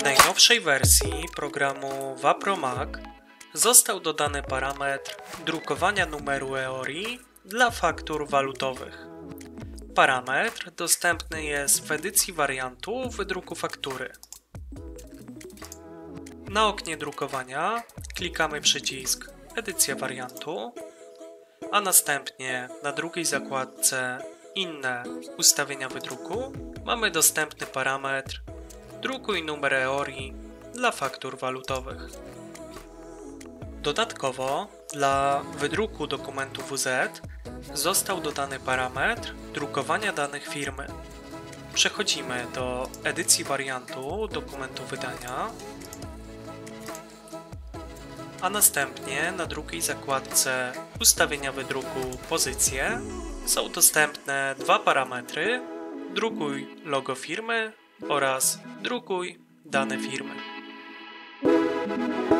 najnowszej wersji programu Wapromac został dodany parametr drukowania numeru EORI dla faktur walutowych. Parametr dostępny jest w edycji wariantu wydruku faktury. Na oknie drukowania klikamy przycisk Edycja wariantu, a następnie na drugiej zakładce Inne ustawienia wydruku mamy dostępny parametr Drukuj numer EORI dla faktur walutowych. Dodatkowo dla wydruku dokumentu WZ został dodany parametr drukowania danych firmy. Przechodzimy do edycji wariantu dokumentu wydania, a następnie na drugiej zakładce ustawienia wydruku pozycje są dostępne dwa parametry: drukuj logo firmy oraz drukuj dane firmy.